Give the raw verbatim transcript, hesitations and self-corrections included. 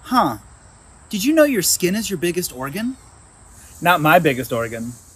Huh. Did you know your skin is your biggest organ? Not my biggest organ.